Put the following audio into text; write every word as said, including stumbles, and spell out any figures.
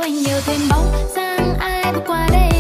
anh nhiều thêm bóng dáng ai bước qua đây